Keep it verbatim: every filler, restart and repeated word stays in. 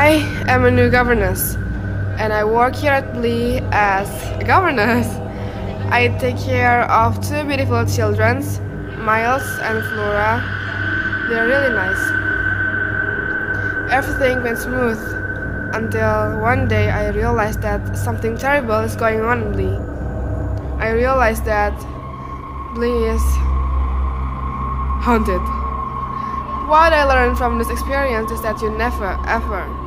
I am a new governess, and I work here at Blee as a governess. I take care of two beautiful children, Miles and Flora. They're really nice. Everything went smooth until one day I realized that something terrible is going on in Blee. I realized that Blee is haunted. What I learned from this experience is that you never, ever